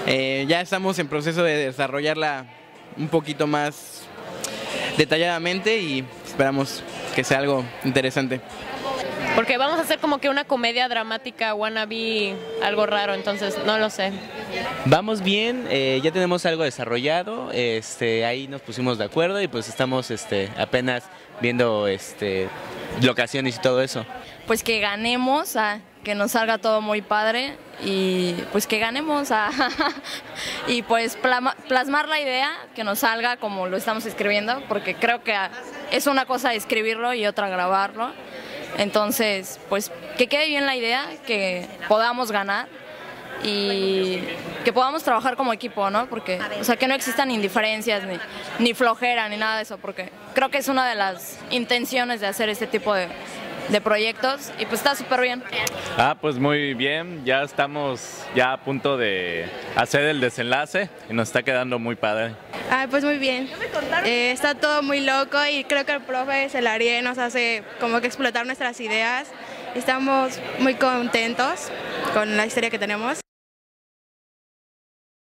Ya estamos en proceso de desarrollarla un poquito más detalladamente y esperamos que sea algo interesante. Porque vamos a hacer como que una comedia dramática wannabe, algo raro, entonces no lo sé. Vamos bien, ya tenemos algo desarrollado, ahí nos pusimos de acuerdo y pues estamos apenas viendo locaciones y todo eso. Pues que ganemos, que nos salga todo muy padre y pues que ganemos y pues plasmar la idea, que nos salga como lo estamos escribiendo, porque creo que es una cosa escribirlo y otra grabarlo. Entonces, pues que quede bien la idea, que podamos ganar y que podamos trabajar como equipo, ¿no? Porque, o sea, que no existan indiferencias ni flojera ni nada de eso, porque creo que es una de las intenciones de hacer este tipo de proyectos y pues está súper bien. Pues muy bien, ya estamos a punto de hacer el desenlace y nos está quedando muy padre. Pues muy bien, está todo muy loco y creo que el profe Celarie nos hace como que explotar nuestras ideas. Estamos muy contentos con la historia que tenemos.